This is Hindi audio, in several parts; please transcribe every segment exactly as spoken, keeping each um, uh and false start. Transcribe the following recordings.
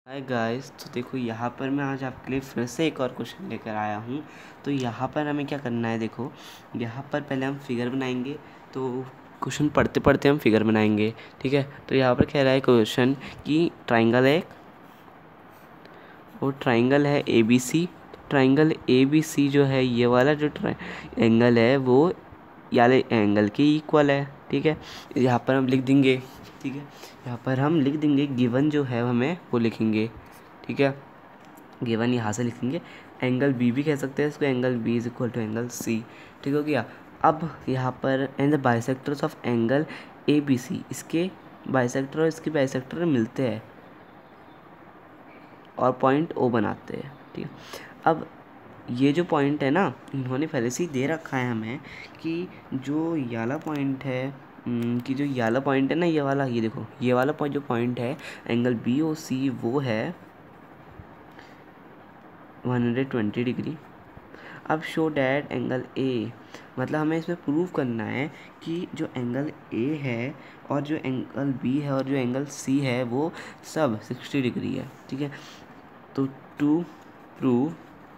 हाय गाइस, तो देखो यहाँ पर मैं आज आपके लिए फिर से एक और क्वेश्चन लेकर आया हूँ। तो यहाँ पर हमें क्या करना है, देखो यहाँ पर पहले हम फिगर बनाएंगे। तो क्वेश्चन पढ़ते पढ़ते हम फिगर बनाएंगे, ठीक है। तो यहाँ पर कह रहा है क्वेश्चन कि ट्राइंगल है और ट्राइंगल है A B C. Triangle A B C जो है, ये वाला जो एंगल है वो वाले एंगल के इक्वल है, ठीक है। यहाँ पर हम लिख देंगे, ठीक है। यहाँ पर हम लिख देंगे गिवन जो है हमें वो लिखेंगे, ठीक है। गिवन यहाँ से लिखेंगे, एंगल बी भी कह सकते हैं इसको, angle B is equal to angle C, ठीक हो गया। अब यहाँ पर and the bisectors of angle A B C, इसके बाइसेक्टर और इसके बाइसेक्टर मिलते हैं और पॉइंट ओ बनाते हैं, ठीक है। अब ये जो पॉइंट है ना, इन्होंने पहले से ही दे रखा है हमें कि जो ये वाला पॉइंट है कि जो ये वाला पॉइंट है ना, ये वाला, ये देखो ये वाला पॉइंट जो पॉइंट है एंगल बी ओ सी, वो है वन हंड्रेड ट्वेंटी डिग्री। अब शो डैट एंगल ए, मतलब हमें इसमें प्रूव करना है कि जो एंगल ए है और जो एंगल बी है और जो एंगल सी है वो सब सिक्सटी डिग्री है, ठीक है। तो to prove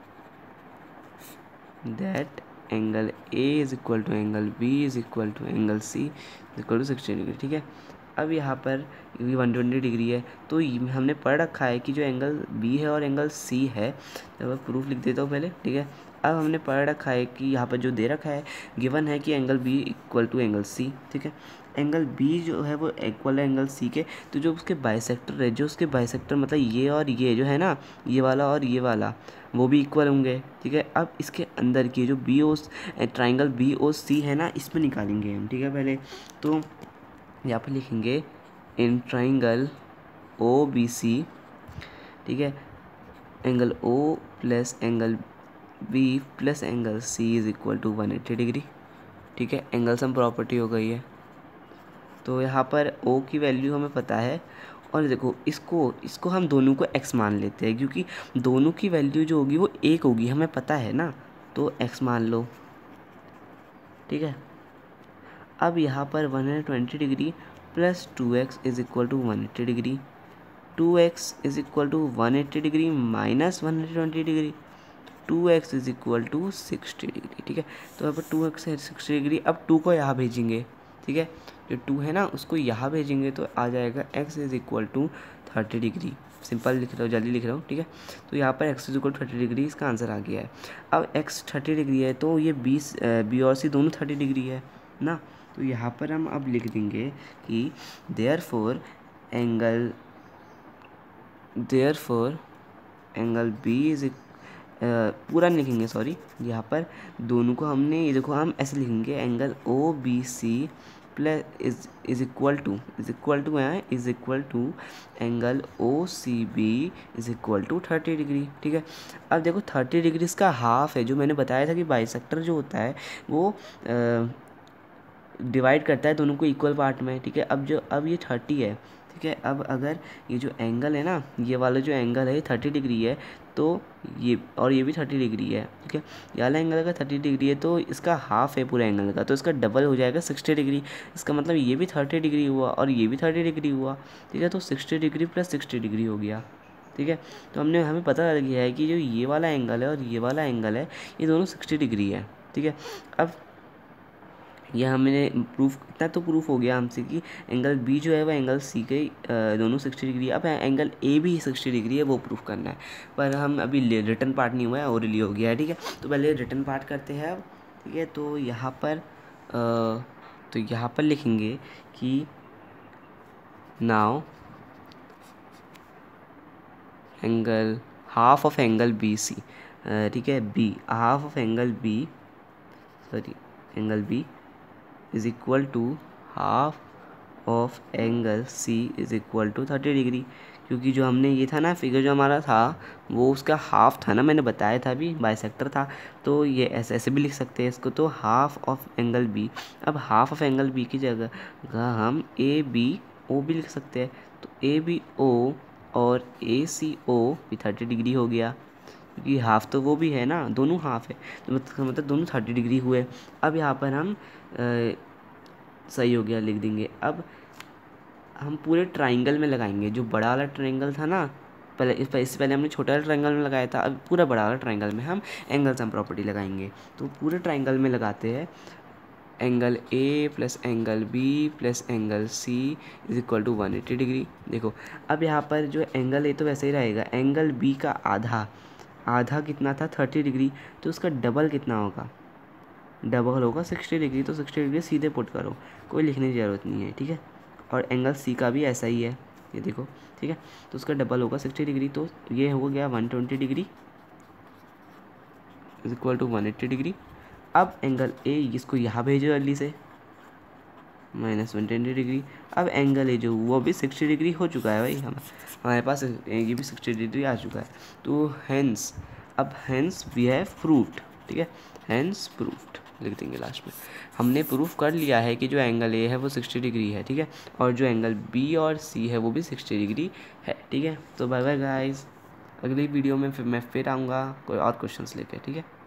that angle A is equal to angle B is equal to angle C is equal to sixty degree, ठीक है। अब यहाँ पर ये वन ट्वेंटी डिग्री है, तो हमने पढ़ रखा है कि जो एंगल बी है और एंगल सी है, तो मैं प्रूफ लिख देता हूँ पहले, ठीक है। अब हमने पढ़ रखा है कि यहाँ पर जो दे रखा है गिवन है कि angle B equal to angle C, ठीक है। एंगल बी जो है वो इक्वल है एंगल सी के, तो जो उसके बाइसेक्टर है, जो उसके बाइसेक्टर मतलब ये और ये जो है ना, ये वाला और ये वाला, वो भी इक्वल होंगे, ठीक है। अब इसके अंदर की जो B O triangle B O C है ना, इसमें निकालेंगे हम, ठीक है। पहले तो यहाँ पर लिखेंगे in triangle O B C, ठीक है, angle O plus angle B plus angle C is equal to one eighty degree, ठीक है। एंगल सम प्रॉपर्टी हो गई है। तो यहाँ पर ओ की वैल्यू हमें पता है, और देखो इसको इसको हम दोनों को x मान लेते हैं, क्योंकि दोनों की वैल्यू जो होगी वो एक होगी, हमें पता है ना, तो x मान लो, ठीक है। अब यहाँ पर one hundred twenty degree plus two x is equal to one eighty degree, two x is equal to one eighty degree minus one hundred twenty degree, two x is equal to sixty degree, ठीक है। तो यहाँ पर टू एक्स है सिक्सटी डिग्री। अब टू को यहाँ भेजेंगे, ठीक है, जो टू है ना उसको यहाँ भेजेंगे तो आ जाएगा x is equal to thirty degree. Simple लिख रहा हूँ, जल्दी लिख रहा हूँ, ठीक है। तो यहाँ पर x is equal to thirty degree, इसका आंसर आ गया है। अब x थर्टी डिग्री है, तो ये बीस बी और सी दोनों थर्टी डिग्री है ना। तो यहाँ पर हम अब लिख देंगे कि therefore angle therefore angle B is पूरा नहीं लिखेंगे, सॉरी, यहाँ पर दोनों को हमने, ये देखो हम ऐसे लिखेंगे, angle O B C plus is is equal to is equal to है is equal to angle O C B is equal to thirty degree, ठीक है। अब देखो थर्टी डिग्री इसका हाफ है, जो मैंने बताया था कि बाइसेक्टर जो होता है वो डिवाइड करता है दोनों को इक्वल पार्ट में, ठीक है। अब जो अब ये थर्टी है, ठीक है। अब अगर ये जो एंगल है ना, ये वाला जो एंगल है ये थर्टी डिग्री है, तो ये और ये भी थर्टी डिग्री है, ठीक है। ये वाला एंगल अगर थर्टी डिग्री है तो इसका हाफ है पूरे एंगल का, तो इसका डबल हो जाएगा सिक्सटी डिग्री। इसका मतलब ये भी थर्टी डिग्री हुआ और ये भी थर्टी डिग्री हुआ, ठीक है। तो sixty degree plus sixty degree हो गया, ठीक है। तो हमने हमें पता लग गया है कि जो ये वाला एंगल है और ये वाला एंगल है ये दोनों सिक्सटी डिग्री है, ठीक है। अब यह हमने प्रूफ, इतना तो प्रूफ हो गया हमसे कि एंगल बी जो है वह एंगल सी के दोनों सिक्सटी डिग्री है। अब एंगल ए भी सिक्सटी डिग्री है, वो प्रूफ करना है, पर हम अभी रिटर्न पार्ट नहीं हुआ है, ओरली हो गया है, ठीक है। तो पहले रिटर्न पार्ट करते हैं अब, ठीक है। तो यहाँ पर आ, तो यहाँ पर लिखेंगे कि now angle half of angle B C, ठीक है, B half of angle B sorry angle B is equal to half of angle C is equal to thirty degree, क्योंकि जो हमने ये था ना फिगर जो हमारा था वो उसका हाफ था ना, मैंने बताया था अभी बाइसेक्टर था, तो ये ऐसे ऐसे भी लिख सकते हैं इसको, तो हाफ ऑफ एंगल बी। अब हाफ ऑफ एंगल बी की जगह हम ए बी ओ भी लिख सकते हैं, तो ए बी ओ और ए सी ओ भी थर्टी डिग्री हो गया, क्योंकि हाफ तो वो भी है ना, दोनों हाफ है, तो मतलब दोनों थर्टी डिग्री हुए। अब यहाँ पर हम आ, सही हो गया लिख देंगे। अब हम पूरे ट्राइंगल में लगाएंगे, जो बड़ा वाला ट्राइंगल था ना पहले इस इससे पहले हमने छोटा वाला ट्रायंगल में लगाया था, अब पूरा बड़ा वाला ट्रायंगल में हम एंगल सम प्रॉपर्टी लगाएंगे। तो पूरे ट्रायंगल में लगाते हैं angle A plus angle B plus angle C is equal to one eighty degree. देखो अब यहाँ पर जो एंगल ए तो वैसे ही रहेगा, एंगल बी का आधा आधा कितना था थर्टी डिग्री, तो उसका डबल कितना होगा, डबल होगा सिक्सटी डिग्री। तो सिक्सटी डिग्री सीधे पुट करो, कोई लिखने की ज़रूरत नहीं है, ठीक है। और एंगल सी का भी ऐसा ही है, ये देखो, ठीक है। तो उसका डबल होगा सिक्सटी डिग्री, तो ये हो गया one twenty degree is equal to one eighty degree. अब एंगल ए इसको यहाँ भेजो जल्दी से, माइनस वन ट्वेंटी डिग्री। अब एंगल ए जो वो भी सिक्सटी डिग्री हो चुका है भाई, हम हमारे पास ये भी सिक्सटी डिग्री आ चुका है। तो हैंस अब हैंस वी हैव प्रूफ्ड, ठीक है, हैंस प्रूफ्ड लिख देंगे लास्ट में। हमने प्रूफ कर लिया है कि जो एंगल ए है वो सिक्सटी डिग्री है, ठीक है, और जो एंगल बी और सी है वो भी सिक्सटी डिग्री है, ठीक है। तो बाय बाय गाइस, अगली वीडियो में फिर मैं फिर आऊँगा कोई और क्वेश्चंस लेके, ठीक है।